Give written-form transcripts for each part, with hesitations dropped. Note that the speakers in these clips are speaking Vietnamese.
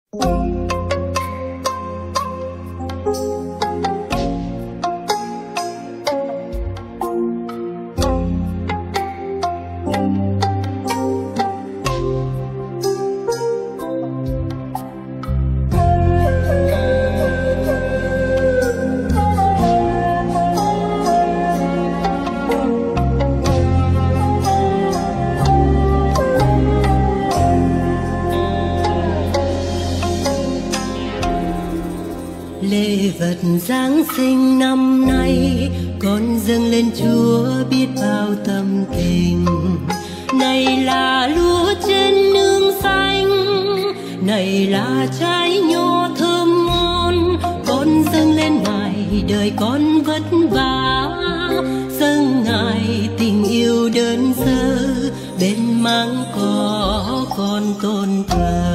Lễ vật Giáng sinh năm nay con dâng lên Chúa biết bao tâm tình. Này là lúa trên nương xanh, này là trái nho thơm ngon, con dâng lên Ngài đời con vất vả, dâng Ngài tình yêu đơn sơ, bên máng cỏ con tôn thờ.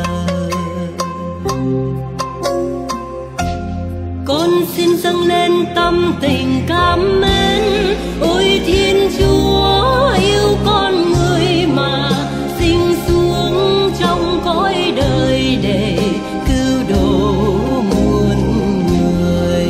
Con xin dâng lên tâm tình cảm mến, ôi Thiên Chúa yêu con người mà sinh xuống trong cõi đời để cứu độ muôn người.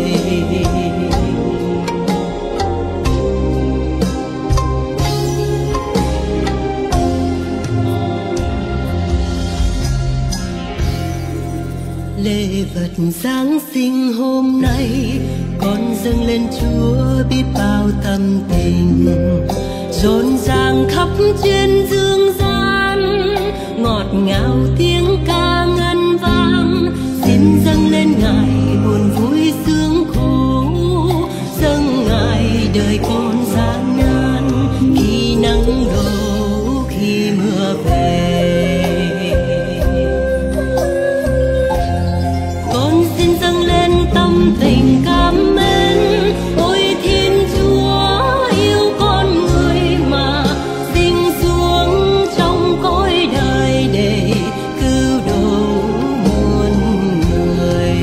Lễ vật Giáng sinh hôm nay con dâng lên Chúa biết bao tâm tình, rộn ràng khắp trên dương gian, ngọt ngào tiếng ca ngân vang. Xin dâng lên Ngài buồn vui sướng khổ, dâng Ngài đời con gian nan, khi nắng đổ khi mưa về. Tâm tình cảm mến, ôi Thiên Chúa yêu con người mà sinh xuống trong cõi đời để cứu độ muôn người.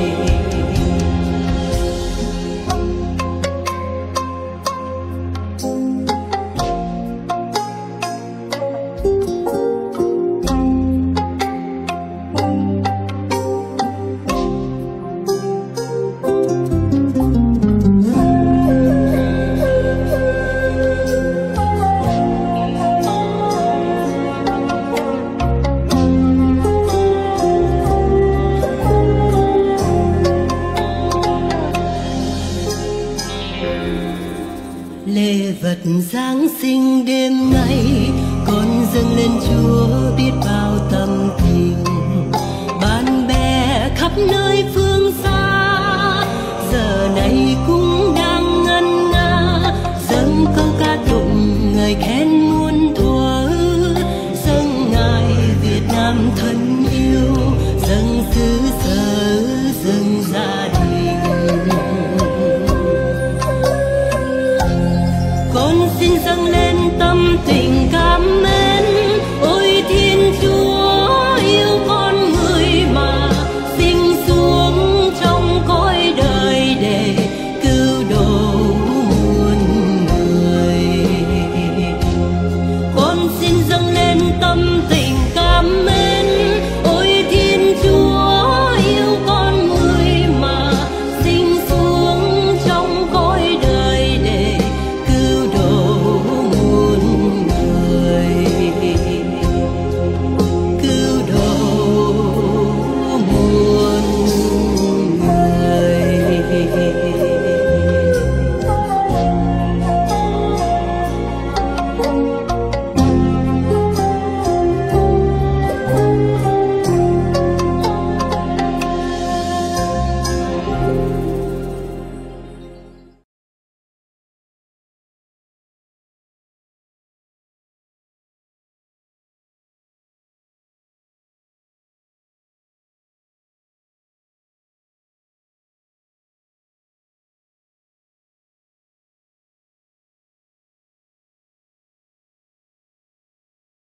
Lễ vật Giáng sinh đêm nay con dâng lên Chúa biết bao tâm tình. Bạn bè khắp nơi phương xa giờ này cũng đang ngân nga, dâng câu ca tụng ngợi khen muôn thuở, dâng Ngài Việt Nam thân yêu, dâng sự